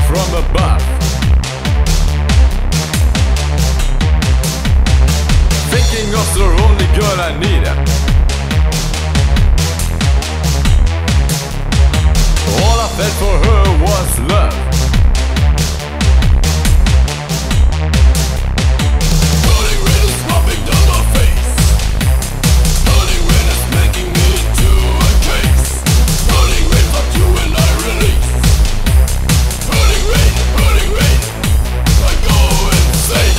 from above. Thinking of the only girl I need. All I felt for her was love. Burning rain is dropping down my face. Burning rain is making me into a case. Burning rain, fuck you and I release. Burning rain, I go insane.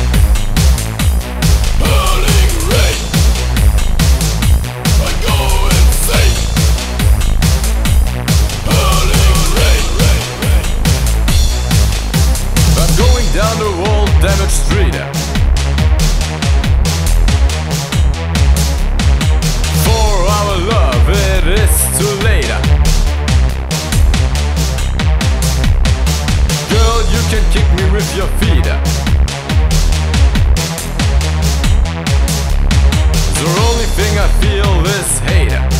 Burning rain, I go insane. I'm going down the old damaged street. For our love it is too late. Girl, you can kick me with your feet. The only thing I feel is hate.